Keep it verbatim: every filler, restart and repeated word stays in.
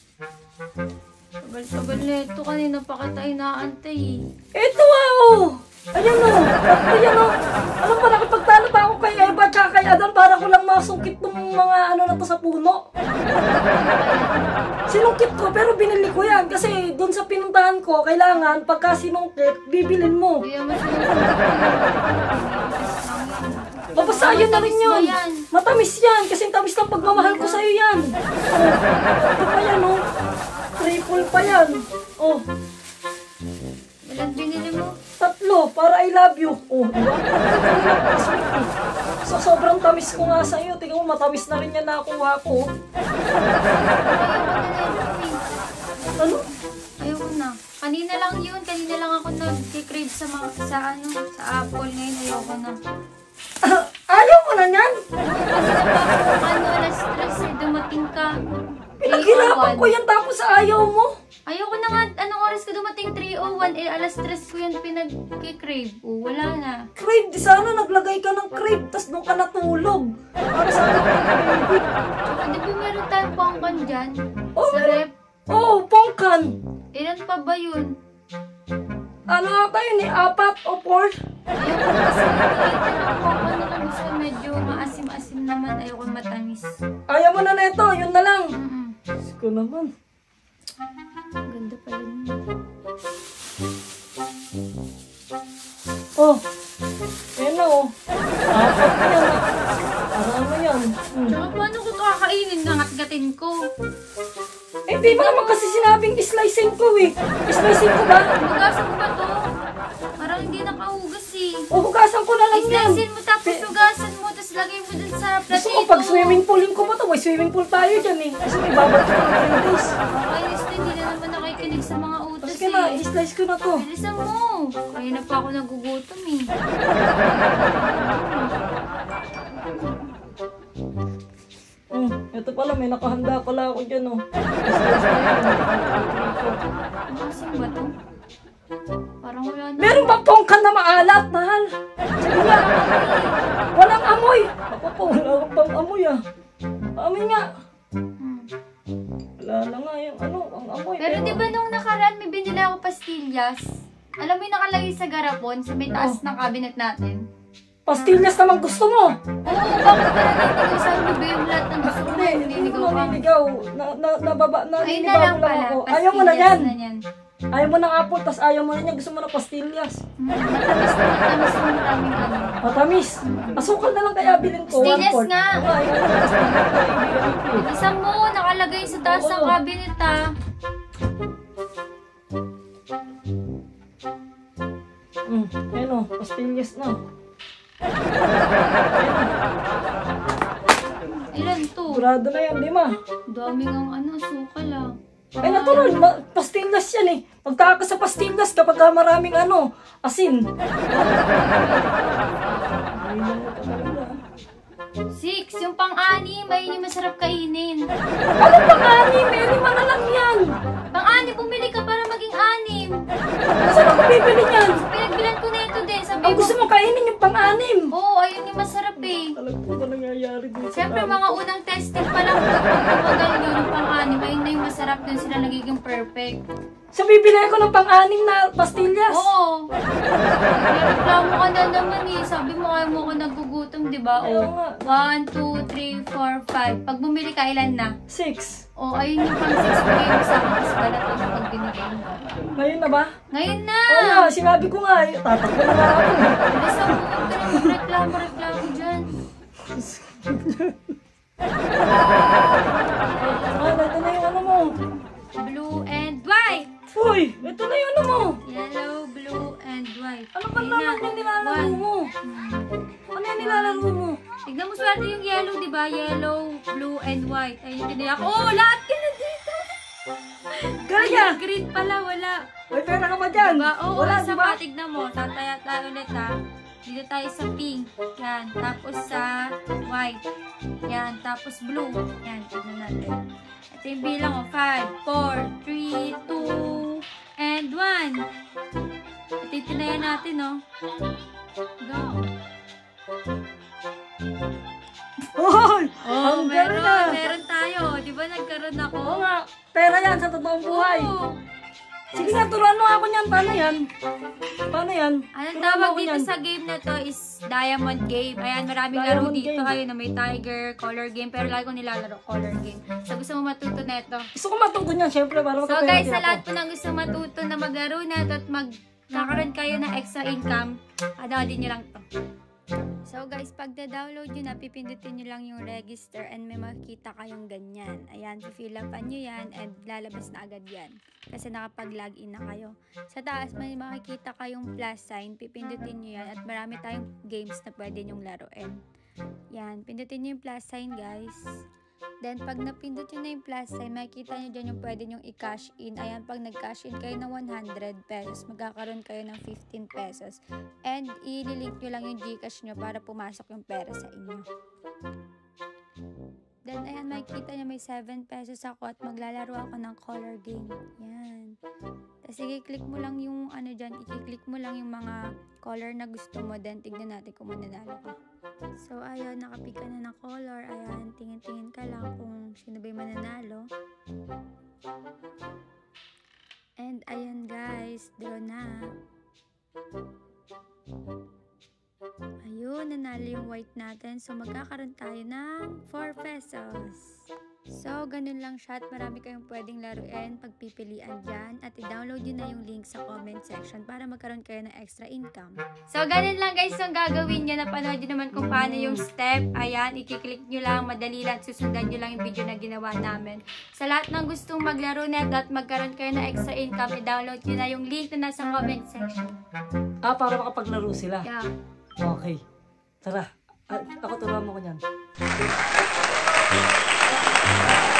Tagal-tagal na ito. Kanina pa kita inaantay eh. Ito ah, oh! Ayan o! Ayan o! Alam ba, nakipagtalo pa ako kay Eva at kay Adan para ko lang masungkit tong mga ano na to sa puno. Sinungkit ko pero binili ko yan kasi doon sa pinuntahan ko, kailangan pagka sinungkit, bibilin mo. Hindi naman Babasayan na rin yun. Matamis yan kasi tamis ng pagmamahal ko sa'yo yan. Ito pa yan o. Triple pa yan. Oh. Ilan binili mo? Tatlo, para I love you. Oh, diba? So, sobrang tamis ko nga sa iyo. Tingnan mo, matamis na rin yan nakuha ko. Ano? Ayoko na. Kanina lang yun. Kanina lang ako nag-crave sa, mga, sa, ano, sa apple. Ngayon ayoko na. Ayaw mo na yan? Kanina pa ako, ano, alas stress eh. Dumating ka. Pinaghirapan ko yan tapos ayaw mo. Ayoko na nga. Anong oras ka dumating? three oh one. Eh, alas stress ko yan pinag-crave. Oh, wala na. Crave, di sana naglagay ka ng crave tas doon ka natulog. Para sana baby. Tsaka di ba meron tayong pangkan dyan? Oh, Sa rep? oh, pongkan. Ilan pa ba yun? Ano ata yun eh? Apat o four? Ayoko na kasi nakikita ng pangkan na lang gusto. Medyo maasim-asim naman. Ayoko matamis. Ayaw mo na neto, yun na lang. Mm-mm. Diyos ko naman. Ganda pala niya. Oh, yan na oh. Apat na yan ah. Marami yan. Hmm. Tsaka paano ko ito kakainin? Nangat-gatin ko. Eh, di ba naman kasi sinabing slicing ko eh. Slicing ko ba? Hugasan mo ba to? Parang hindi nakahugas eh. O, hugasan ko na lang yan. Slicein mo tapos hugasan mo tapos lagay mo dun sa Gusto platito. ko pag swimming poolin ko ba ito? May swimming pool tayo dyan eh. Kasi may babalik ko ng three days. Okay, Listo, hindi na naman nakikinig sa mga utos Tapos na, eh. i-slice ko na to. Bilisan mo. Kaya na pa ako nagugutom eh. Hmm, ito pala, may nakahanda pala ako dyan oh. Ano kasing ba to? Parang wala na. Meron bang pongkan na maalat, mahal? Sige nga. Walang amoy. Ako po, wala akong pang amoy ah. Amoy nga. Hmm. Wala na nga yung ano, ang amoy. Pero di ba nung nakaraan may binili ako pastillas? Alam mo yung nakalagay sa garapon sa may taas ng cabinet natin? Pastillas naman gusto mo? Oo, bakit ka naninigaw sa akin? Bigay mo lahat ng gusto ko Hindi, na hindi naninigaw ko ka. naninigaw. Na, na, nababa, Ayun na naninigaw lang lang pala, ako. Ayaw mo na pastillas yan. na yan. Ayaw mo ng apple, tas ayaw mo na yan. Gusto mo ng pastillas. Hmm, matamis na matamis na maraming ano. Matamis. Asukal na lang kaya bilhin ko. Pastillas one-fourth. nga. Oo, ayaw mo ng pastillas. Bilisan mo, nakalagay sa taas ng Oo. cabinet ah. Hmm, ayun o, pastillas na. Ilan to? Sigurado na yan, di ma? Daming ang ano, sukal ah. Ay, natural, ma- pastillas yan eh. Magtaka ka sa pastillas kapag ka maraming ano, asin. Six, yung pang-anim, ayun yung masarap kainin. Ano pang anim? Eh, lima na lang yan. Pang-anim, bumili ka para maging anim. Saan ako bibili niyan? Pinagbilan ko na ito din, sabi Ang mo. gusto mo kainin yung pang-anim. Oo, ayun yung masarap eh. Alam ko ba nangyayari dito? Siyempre, mga unang testing pa lang pag tumagal yun yung pang-anim, ayun na yung masarap dun sila nagiging perfect. So, bibili ako ng pang-anim na pastillas. Oo. Reklamo ka na naman eh. Sabi mo kaya mo ako nagugutom, di ba? Ayaw Oh, nga. one, two, three, four, five. Pag bumili ka, ilan na? Six. Oh, ayun yung pang six bigay mo sa akin. Tapos pala ito na pag binigay mo. Ngayon na ba? Ngayon na! Oo nga, sinabi ko nga. eh, Tatakbo na nga ako. Bilis ako, huwag ka na magreklamo, reklamo dyan. Ah, ito na yung ano mo. Blue and white. Uy, ito na yung ano mo. Yellow, blue, and white. Ano ba Ayun naman yung nilalaro One. mo? Ano yung nilalaro mo? Tignan mo swerte yung yellow, di ba? Yellow, blue, and white. Ayun yung tinaya ko. Oh, lahat ka na dito! Gaya! Ay, green pala, wala. May pera ka ba dyan? Diba? Oo, Wala, sa diba? pa, tignan mo. Tataya tayo ulit ha. Dito tayo sa pink. Yan. Tapos sa white. Yan. Tapos blue. Yan. Tignan natin. Ito yung bilang o. five, four, three, two, and one. Ito yung tinayan natin o. Go. Hoy! Oh, Ang meron, galing ah. meron tayo. Di ba nagkaroon ako? Oo nga, pera yan sa totoong buhay. Oo. Sige nga, turuan mo ako niyan. Paano yan? Paano yan? Anong Turuan mo tawag ako dito niyan. sa game na to is Diamond Game. Ayan, maraming Diamond laro dito. Game. Ayun, may tiger, color game. Pero lagi ko nilalaro color game. So, gusto mo matuto na ito. Gusto ko matuto niyan, syempre, para So, magkapera guys, din sa ako. lahat po ng gusto matuto na maglaro na ito at magkakaroon kayo ng extra income, adawin nyo lang to. So guys, pag na-download nyo na, pipindutin nyo lang yung register and may makikita kayong ganyan. Ayan, fill upan nyo yan and lalabas na agad yan. Kasi nakapag-login na kayo. Sa taas, may makikita kayong plus sign, pipindutin nyo yan at marami tayong games na pwede nyong laruin. Yan, pindutin nyo yung plus sign guys. Then, pag napindot nyo na yung plus sign, makikita nyo dyan yung pwede nyong i-cash in. Ayan, pag nag-cash in kayo ng one hundred pesos, magkakaroon kayo ng fifteen pesos. And, ililink nyo lang yung Gcash nyo para pumasok yung pera sa inyo. Then, ayan, makikita nyo may seven pesos ako at maglalaro ako ng color game. Yan. Tapos, i-click mo lang yung, ano dyan, i-click mo lang yung mga color na gusto mo. Then, tignan natin kung mananalo ka. So, ayun, nakapick ka na ng color. Ayan, tingin-tingin ka lang kung sino ba yung mananalo. And, ayan guys, draw na. Ayun, nanalo yung white natin. So, magkakaroon tayo ng four pesos. So, ganun lang siya at marami kayong pwedeng laruin, pagpipilian dyan. At i-download nyo na yung link sa comment section para magkaroon kayo ng extra income. So, ganun lang guys yung gagawin nyo. Napanood nyo naman kung paano yung step. Ayan, i-click nyo lang, madali lang at susundan nyo lang yung video na ginawa namin. Sa lahat ng gustong maglaro net at magkaroon kayo ng extra income, i-download nyo na yung link na nasa comment section. Ah, para makapaglaro sila. Yeah. Okay. Tara. Ay, ako turuan mo ko niyan.